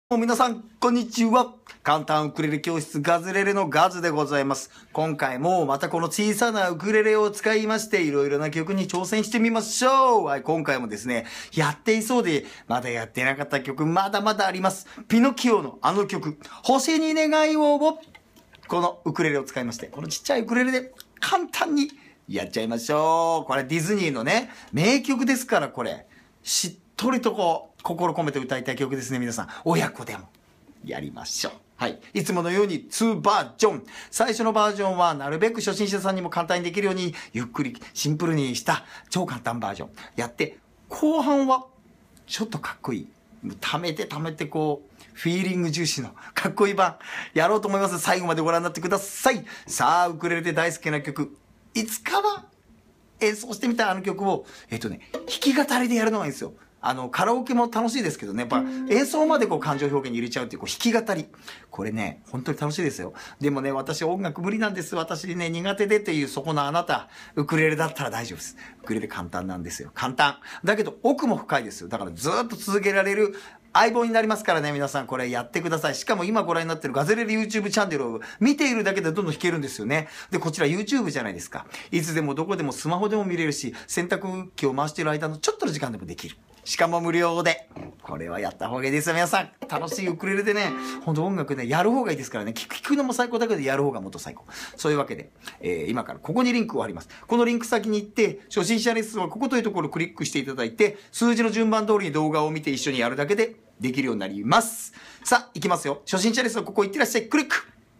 皆さん、こんにちは。簡単ウクレレ教室ガズレレのガズでございます。今回もまたこの小さなウクレレを使いまして、いろいろな曲に挑戦してみましょう。はい、今回もですね、やっていそうで、まだやってなかった曲、まだまだあります。ピノキオのあの曲、星に願いを、このウクレレを使いまして、このちっちゃいウクレレで簡単にやっちゃいましょう。これディズニーのね、名曲ですから、これ。しっとりと心込めて歌いたい曲ですね、皆さん。親子でもやりましょう。はい。いつものように2バージョン。最初のバージョンはなるべく初心者さんにも簡単にできるように、ゆっくりシンプルにした超簡単バージョンやって、後半はちょっとかっこいい。溜めてフィーリング重視のかっこいい版やろうと思います。最後までご覧になってください。さあ、ウクレレで大好きな曲、いつかは演奏してみたあの曲を、弾き語りでやるのがいいんですよ。カラオケも楽しいですけどね、やっぱ演奏まで感情表現に入れちゃうっていう、弾き語り。これね、本当に楽しいですよ。でもね、私音楽無理なんです。私ね、苦手でっていうそこのあなた、ウクレレだったら大丈夫です。ウクレレ簡単なんですよ。簡単。だけど奥も深いですよ。だからずっと続けられる相棒になりますからね、皆さんこれやってください。しかも今ご覧になってるガズレレ YouTube チャンネルを見ているだけでどんどん弾けるんですよね。で、こちら YouTube じゃないですか。いつでもどこでもスマホでも見れるし、洗濯機を回している間のちょっとの時間でもできる。しかも無料で。これはやった方がいいですよ、皆さん。楽しいウクレレでね、ほんと音楽ね、やる方がいいですからね。聴くのも最高だけど、やる方がもっと最高。そういうわけで、今からここにリンクを貼ります。このリンク先に行って、初心者レッスンはここというところをクリックしていただいて、数字の順番通りに動画を見て一緒にやるだけでできるようになります。さあ、行きますよ。初心者レッスンはここ行ってらっしゃい。クリック。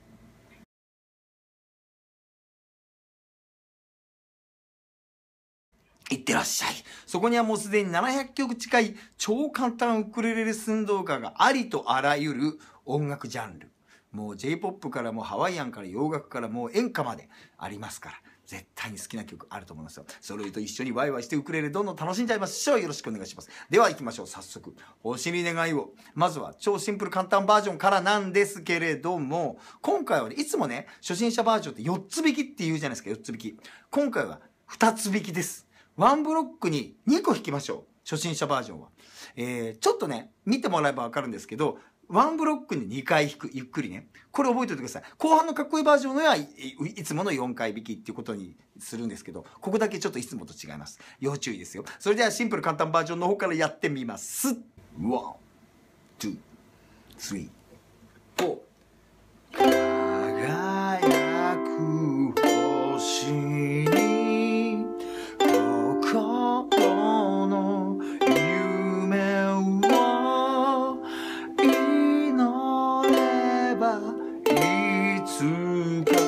いってらっしゃい。そこにはもうすでに700曲近い超簡単ウクレレレッスン動画がありとあらゆる音楽ジャンル。もう J-POP からもうハワイアンから洋楽からもう演歌までありますから。絶対に好きな曲あると思いますよ。それと一緒にワイワイしてウクレレどんどん楽しんじゃいましょう。よろしくお願いします。では行きましょう。早速。星に願いを。まずは超シンプル簡単バージョンからなんですけれども、今回はね、いつもね、初心者バージョンって4つ弾きって言うじゃないですか。4つ弾き。今回は2つ弾きです。ワンブロックに2個弾きましょう。初心者バージョンは。ちょっとね、見てもらえばわかるんですけど、ワンブロックに2回弾く。ゆっくりね。これ覚えておいてください。後半のかっこいいバージョンはいつもの4回弾きっていうことにするんですけど、ここだけちょっといつもと違います。要注意ですよ。それではシンプル簡単バージョンの方からやってみます。1、2、3、4。輝く星に心の夢を祈ればいつか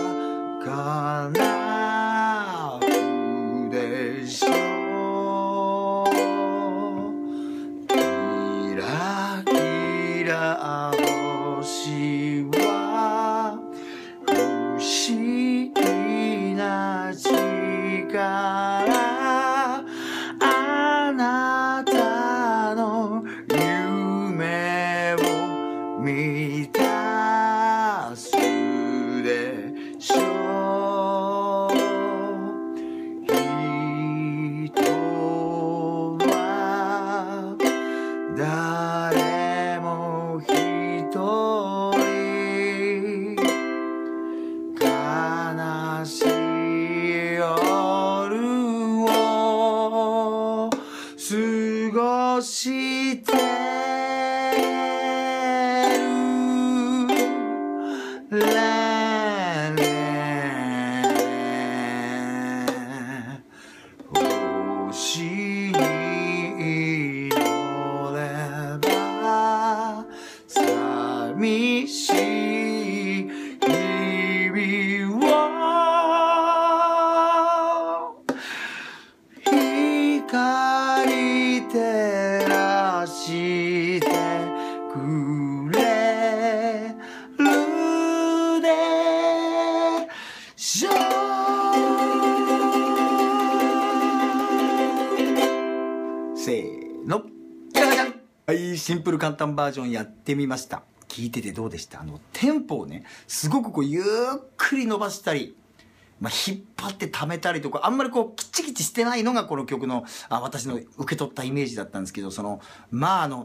叶うでしょう。キラキラ星は不思議な力。あなたの夢を満たすでしょう。人は誰も一人悲しい夜を過ごしてる。レンレン星に乗れば寂しい日々を光照らしてくれるでしょう。せーの。じゃじゃん。はい、シンプル簡単バージョンやってみました。聞いててどうでした？テンポをね、すごくゆっくり伸ばしたり、引っ張って溜めたりとか、あんまりキチキチしてないのがこの曲の、私の受け取ったイメージだったんですけど、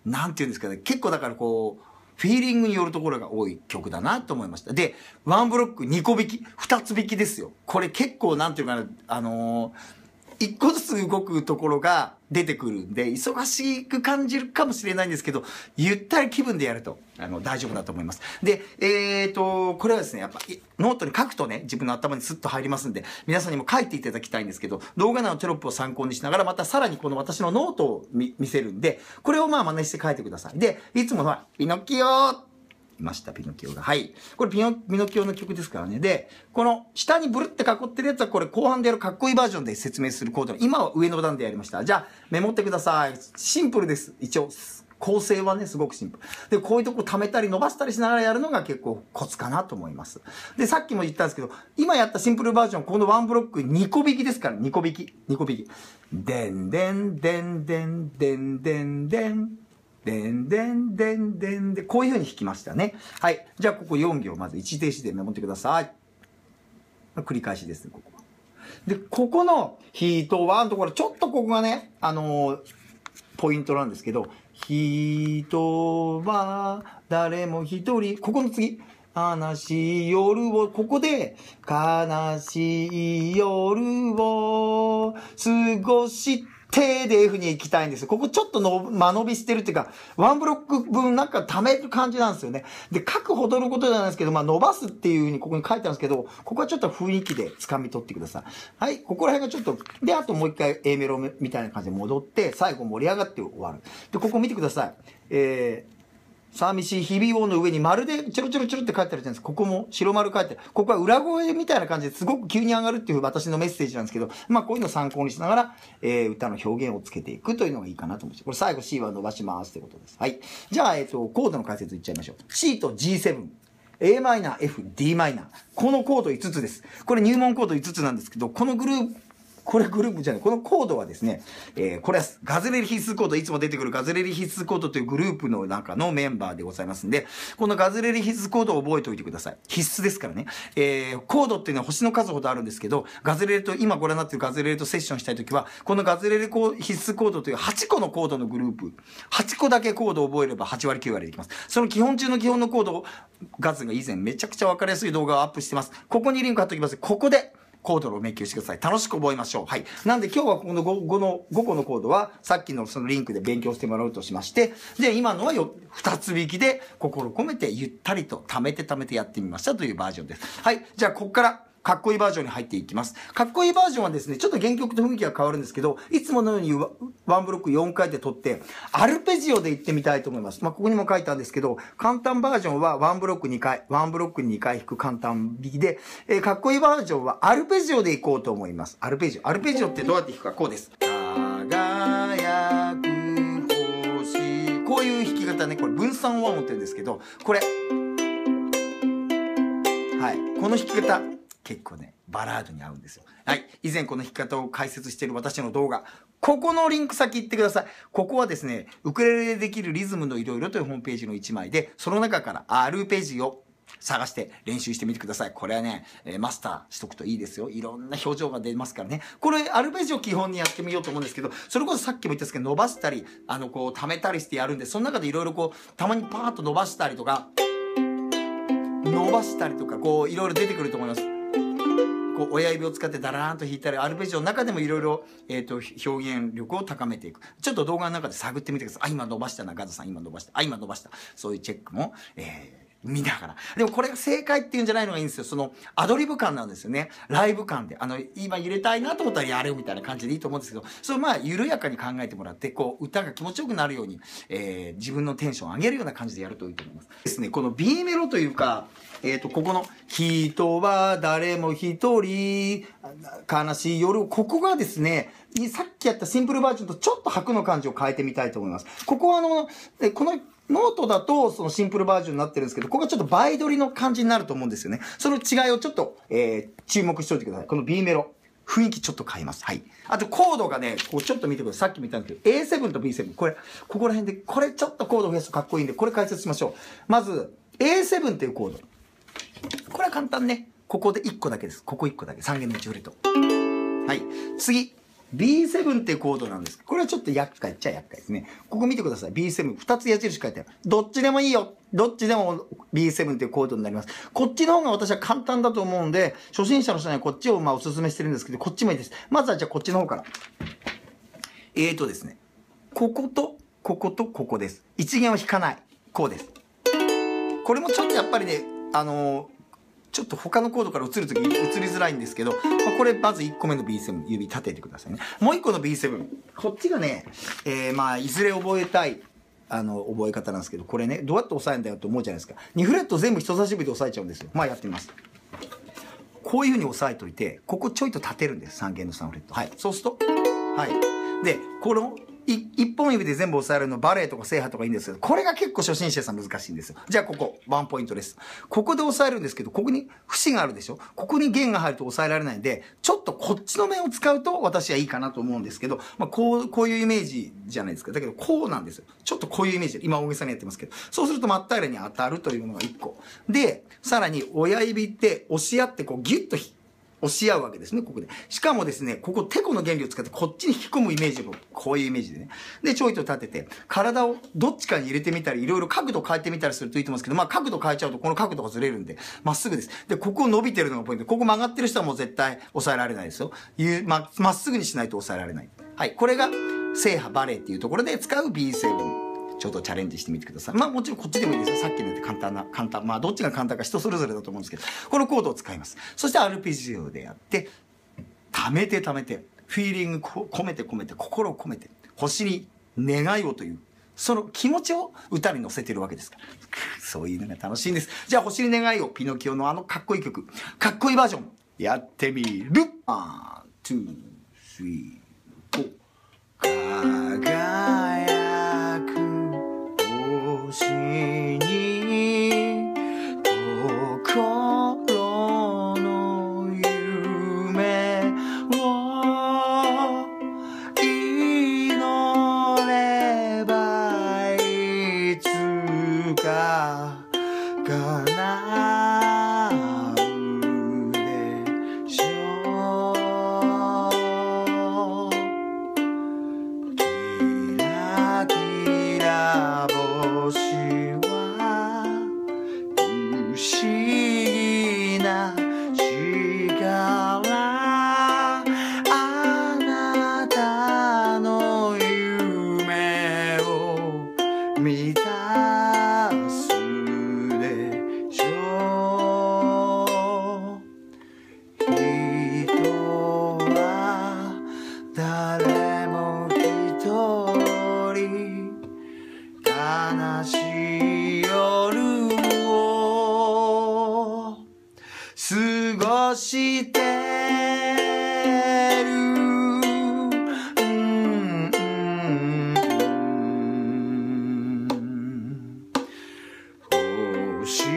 なんていうんですかね、結構だからこう、フィーリングによるところが多い曲だなと思いました。で、ワンブロック2個引き、2つ引きですよ。これ結構なんていうかな、1個ずつ動くところが出てくるんで、忙しく感じるかもしれないんですけど、ゆったり気分でやると、大丈夫だと思います。で、これはですね、やっぱ、ノートに書くとね、自分の頭にスッと入りますんで、皆さんにも書いていただきたいんですけど、動画内のテロップを参考にしながら、またさらにこの私のノートを見せるんで、これをまあ真似して書いてください。で、いつものは、ピノキオいました、ピノキオが。はい。これピノキオの曲ですからね。で、この下にブルって囲ってるやつはこれ後半でやるかっこいいバージョンで説明するコードの、今は上の段でやりました。じゃあ、メモってください。シンプルです。一応、構成はね、すごくシンプル。で、こういうとこ溜めたり伸ばしたりしながらやるのが結構コツかなと思います。で、さっきも言ったんですけど、今やったシンプルバージョン、このワンブロック2個引きですから、2個引き。2個引き。でんでんでんでんでんでんでん。でんでんでんでんで、こういう風に弾きましたね。はい。じゃあ、ここ4行、まず一時停止でメモってください。繰り返しですね、ここは。で、ここの人はのところ、ちょっとここがね、ポイントなんですけど、人は誰も一人、ここの次、悲しい夜を、ここで、悲しい夜を過ごしてで F に行きたいんですよ。ここちょっと間延びしてるっていうか、ワンブロック分なんか溜める感じなんですよね。で、書くほどのことじゃないですけど、まあ伸ばすっていう風にここに書いてあるんですけど、ここはちょっと雰囲気で掴み取ってください。はい、ここら辺がちょっと、で、あともう一回 A メロみたいな感じで戻って、最後盛り上がって終わる。で、ここ見てください。寂しい日々をの上に丸でチョロチョロチョロって書いてあるじゃないですか。ここも白丸書いてある。ここは裏声みたいな感じですごく急に上がるっていう私のメッセージなんですけど、まあこういうのを参考にしながら、歌の表現をつけていくというのがいいかなと思います。これ最後 C は伸ばしますってことです。はい。じゃあ、コードの解説いっちゃいましょう。C と G7。Am、F、d。このコード5つです。これ入門コード5つなんですけど、このグループじゃない。このコードはですね、これはガズレレ必須コード、いつも出てくるガズレレ必須コードというグループの中のメンバーでございますんで、このガズレレ必須コードを覚えておいてください。必須ですからね。コードっていうのは星の数ほどあるんですけど、ガズレレと、今ご覧になっているガズレレとセッションしたいときは、このガズレレ必須コードという8個のコードのグループ、8個だけコードを覚えれば8割9割できます。その基本中の基本のコードを、ガズが以前めちゃくちゃわかりやすい動画をアップしてます。ここにリンク貼っておきます。ここで、コードを勉強してください。楽しく覚えましょう。はい。なんで今日はこの5個のコードは、さっきのそのリンクで勉強してもらうとしまして、で、今のは2つ引きで心込めてゆったりと貯めてやってみましたというバージョンです。はい。じゃあ、ここから、かっこいいバージョンに入っていきます。かっこいいバージョンはですね、ちょっと原曲と雰囲気が変わるんですけど、いつものようにワンブロック4回で取って、アルペジオで行ってみたいと思います。まあ、ここにも書いたんですけど、簡単バージョンはワンブロック2回、ワンブロックに2回弾く簡単弾きで、かっこいいバージョンはアルペジオで行こうと思います。アルペジオってどうやって弾くか、こうです。輝く星。こういう弾き方ね、これ分散和音って言うんですけど、これ。はい。この弾き方。結構ね、バラードに合うんですよ。はい。以前この弾き方を解説している私の動画。ここのリンク先行ってください。ここはですね、ウクレレでできるリズムのいろいろというホームページの1枚で、その中からアルペジオ探して練習してみてください。これはね、マスターしとくといいですよ。いろんな表情が出ますからね。これ、アルペジオ基本にやってみようと思うんですけど、それこそさっきも言ったんですけど、伸ばしたり、こう、溜めたりしてやるんで、その中でいろいろこう、たまにパーッと伸ばしたりとか、こう、いろいろ出てくると思います。こう親指を使ってダラーンと弾いたり、アルペジオの中でもいろいろ、表現力を高めていく。ちょっと動画の中で探ってみてください。あ、今伸ばしたな、ガズさん今伸ばした。あ、今伸ばした。そういうチェックも、見ながら。でもこれが正解っていうんじゃないのがいいんですよ。そのアドリブ感なんですよね。ライブ感で。今入れたいなと思ったらやるみたいな感じでいいと思うんですけど、それまあ緩やかに考えてもらって、こう歌が気持ちよくなるように、自分のテンションを上げるような感じでやるといいと思います。ですね、この B メロというか、ここの人は誰も一人、悲しい夜、ここがですね、さっきやったシンプルバージョンとちょっと拍の感じを変えてみたいと思います。ここはこのノートだとそのシンプルバージョンになってるんですけど、ここがちょっと倍取りの感じになると思うんですよね。その違いをちょっと、注目しておいてください。この B メロ。雰囲気ちょっと変えます。はい。あとコードがね、こうちょっと見てください。さっきも言ったんですけど、A7 と B7。ここら辺で、これちょっとコードを増やすとかっこいいんで、これ解説しましょう。まず、A7 っていうコード。これは簡単ね。ここで1個だけです。ここ1個だけ。3弦の1フレット。はい。次。 B7 っていうコードなんです。これはちょっと厄介っちゃ厄介ですね。ここ見てください。B7。2つ矢印書いてある。どっちでもいいよ。どっちでも B7 っていうコードになります。こっちの方が私は簡単だと思うんで、初心者の人にはこっちをお勧めしてるんですけど、こっちもいいです。まずはじゃあこっちの方から。ですね。ここと、ここと、ここです。一弦を弾かない。こうです。これもちょっとやっぱりね、ちょっと他のコードから移るとき移りづらいんですけど、これまず1個目の B7 指立ててくださいね。もう1個の B7。こっちがね、いずれ覚えたい、覚え方なんですけど、これね、どうやって押さえるんだよと思うじゃないですか。2フレット全部人差し指で押さえちゃうんですよ。やってみます。こういう風に押さえといて、ここちょいと立てるんです。3弦の3フレット。はい。そうすると、はい。で、この、一本指で全部押さえるのバレエとか制覇とかいいんですけど、これが結構初心者さん難しいんですよ。じゃあここ、ワンポイントです。ここで押さえるんですけど、ここに節があるでしょ？ここに弦が入ると押さえられないんで、ちょっとこっちの面を使うと私はいいかなと思うんですけど、こういうイメージじゃないですか。だけどこうなんですよ。ちょっとこういうイメージで、今大げさにやってますけど、そうすると真っ平らに当たるというのが1個。で、さらに親指って押し合ってこうギュッと押し合うわけですね、ここで。しかもですね、ここ、テコの原理を使ってこっちに引き込むイメージを、こういうイメージでね。で、ちょいと立てて、体をどっちかに入れてみたり、いろいろ角度変えてみたりするといいと思うんですけど、角度変えちゃうとこの角度がずれるんで、まっすぐです。で、ここ伸びてるのがポイント。ここ曲がってる人はもう絶対抑えられないですよ。まっすぐにしないと抑えられない。はい。これが、制覇バレエっていうところで使う B7。ちょっとチャレンジしてみてください。もちろんこっちでもいいですよ。さっきのやって簡単。どっちが簡単か人それぞれだと思うんですけど、このコードを使います。そしてアルペジオでやって、溜めて、フィーリング込めて、心を込めて、星に願いをという、その気持ちを歌に乗せてるわけですから。そういうのが楽しいんです。じゃあ星に願いを、ピノキオのかっこいい曲、かっこいいバージョン、やってみる。1、2、3、4。輝く星に心の夢を祈ればいつか叶うでしょう。キラキラ星は不思議な力、あなたの夢を満たすでしょう。人は誰も一人悲しい夜を過ごしてる。星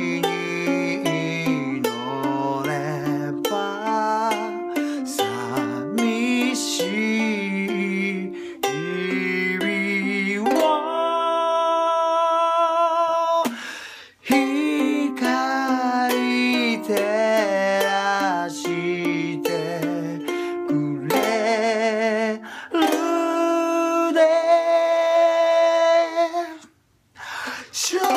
に乗れば寂しい日々を光照らしてくれるでしょ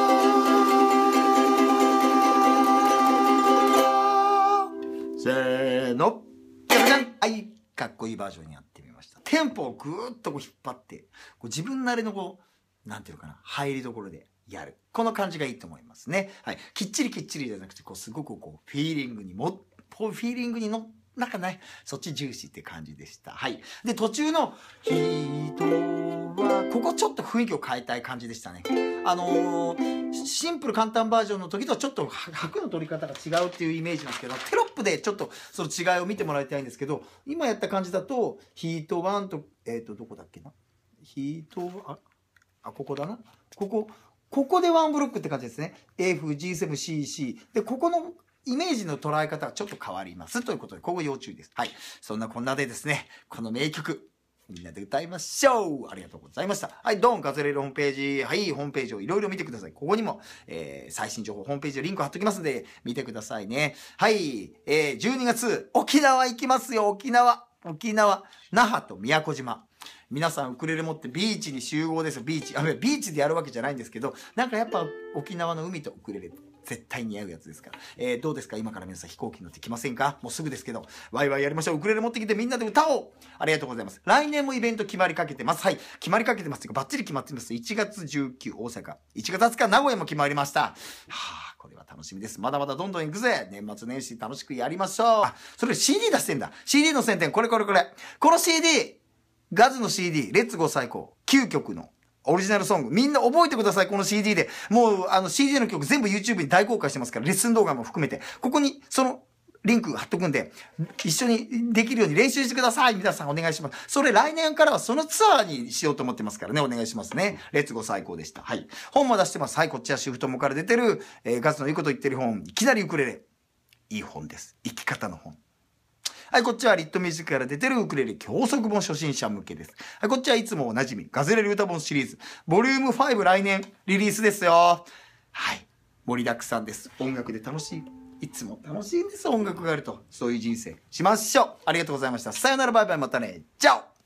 う。せーの。じゃじゃん。はい。かっこいいバージョンにやってみました。テンポをぐーっと引っ張って、自分なりのなんていうのかな、入りどころでやる。この感じがいいと思いますね。はい。きっちりじゃなくて、すごくフィーリングになんかね、そっち重視って感じでした。はい。で、途中の、人は、ここちょっと雰囲気を変えたい感じでしたね。シンプル簡単バージョンの時とはちょっと拍の取り方が違うっていうイメージなんですけど、テロップでちょっとその違いを見てもらいたいんですけど、今やった感じだと、ヒート1と、どこだっけな？ヒート、ここだな。ここでワンブロックって感じですね。F、G7、C、C。で、ここのイメージの捉え方がちょっと変わります。ということで、ここ要注意です。はい。そんなこんなでですね、この名曲、みんなで歌いましょう。ありがとうございました。はい、ドン、ガズレレホームページ。はい、ホームページをいろいろ見てください。ここにも、最新情報、ホームページのリンク貼っときますんで、見てくださいね。はい、12月、沖縄行きますよ、沖縄。 沖縄、那覇と宮古島。皆さんウクレレ持ってビーチに集合ですよ。ビーチでやるわけじゃないんですけど、なんかやっぱ沖縄の海とウクレレ絶対似合うやつですから。どうですか今から皆さん飛行機乗ってきませんか？もうすぐですけど。ワイワイやりましょう。ウクレレ持ってきてみんなで歌おう。ありがとうございます。来年もイベント決まりかけてます。はい。決まりかけてます。バッチリ決まってます。1月19大阪。1月20日名古屋も決まりました。はあ、これは楽しみです。まだまだどんどん行くぜ。年末年始楽しくやりましょう。あ、それ CD 出してんだ。CD の宣伝、これ。この CD、ガズの CD、レッツゴー最高。9曲のオリジナルソング。みんな覚えてください、この CD で。もう、CD の曲全部 YouTube に大公開してますから、レッスン動画も含めて。ここに、その、リンク貼っとくんで、一緒にできるように練習してください。皆さんお願いします。それ来年からはそのツアーにしようと思ってますからね。お願いしますね。レッツゴー最高でした。はい。本も出してます。はい、こっちはシフトモから出てる、ガズのいいこと言ってる本。いきなりウクレレ。いい本です。生き方の本。はい、こっちはリットミュージックから出てるウクレレ教則本初心者向けです。はい、こっちはいつもおなじみ、ガズレレ歌本シリーズ、ボリューム5来年リリースですよ。はい、盛りだくさんです。音楽で楽しい。いつも楽しいんです、音楽があると。そういう人生しましょう。ありがとうございました。さよなら、バイバイ、またね。チャオ。